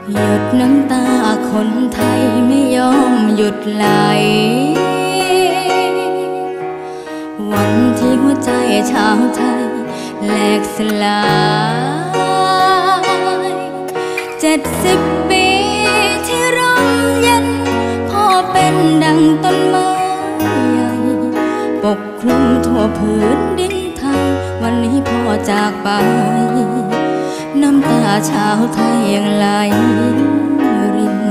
หยดน้ำตาคนไทยไม่ยอมหยุดไหลวันที่หัวใจชาวไทยแหลกสลาย70 ปีที่ร่มเย็นพ่อเป็นดังต้นไม้ใหญ่ปกคลุมทั่วพื้นดินไทยวันนี้พ่อจากไปน้ำตาชาวไทยยังไหลริน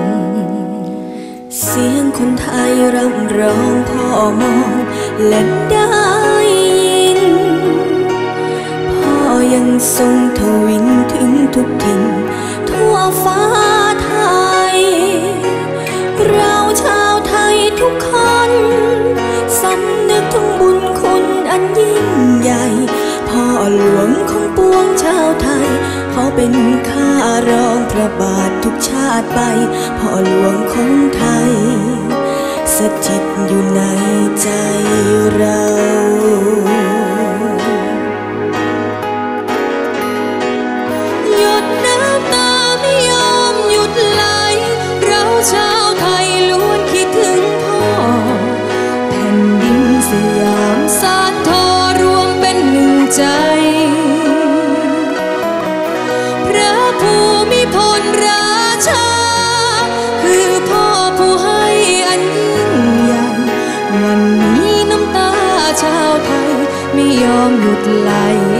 เสียงคนไทยร่ำร้องพ่อมองและได้ยินพ่อยังทรงทวินถึงทุกถิ่นทั่วฟ้าไทยเราชาวไทยทุกคนสำนึกถึงบุญคุณอันยิ่งใหญ่พ่อหลวงของปวงชาวไทยเขาเป็นข้ารองพระบาททุกชาติไปพ่อหลวงของไทยสถิตอยู่ในใจเราหยดน้ำตาไม่ยอมหยุดไหลเราชาวไทยล้วนคิดถึงพ่อแผ่นดินสยามสานทอรวมเป็นหนึ่งใจพระภูมิพลราชาคือพ่อผู้ให้อันยิ่งใหญ่วันนี้น้ำตาชาวไทยไม่ยอมหยุดไหล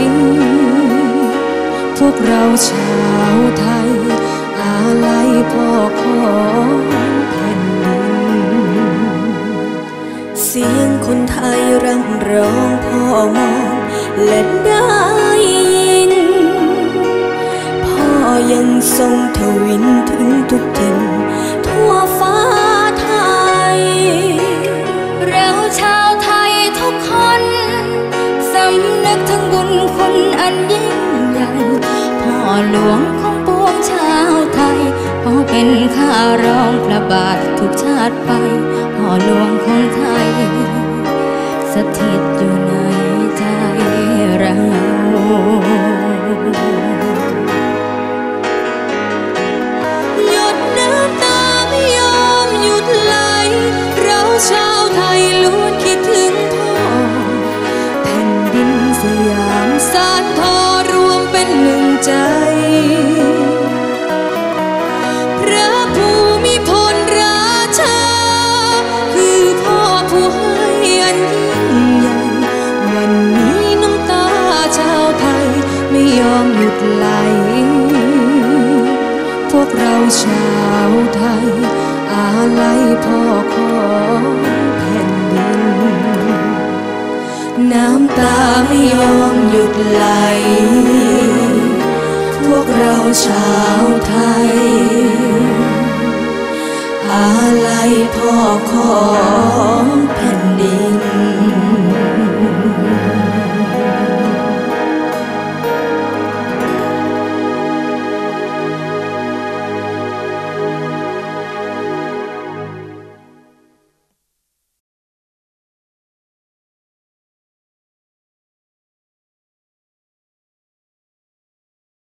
พวกเราชาวไทยอาลัยพ่อของแผ่นดินเสียงคนไทยร่ำร้องพ่อมองและได้ยินพ่อยังทรงทวินถึงทุกถิ่นทั่วฟ้าไทยเราชาวไทยทุกคนสำนึกถึงบุญคุณอันยิ่งใหญ่พ่อหลวงของปวงชาวไทยพ่อเป็นข้ารองพระบาททุกชาติไปพ่อหลวงของไทยสถิตอยู่ในใจเราหยดน้ำตาไม่ยอมหยุดไหลเราชาวไทยล้วนคิดถึงพ่อแผ่นดินสยามสานทอรวมเป็นหนึ่งใจพระภูมิพลราชาคือพ่อผู้ให้อันยิ่งใหญ่วันนี้น้ำตาชาวไทยไม่ยอมหยุดไหลพวกเราชาวไทยอาลัยพ่อของแผ่นดินน้ำตาไม่ยอมหยุดไหลพวกเราชาวไทยอาลัยพ่อของแผ่นดิน